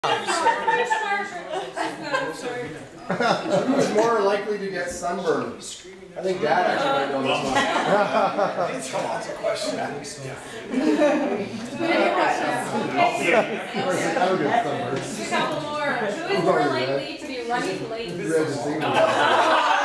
Who's more likely to get sunburned? I think Dad actually might know this one. It's lots of questions. A couple more. Who is more likely to be running late?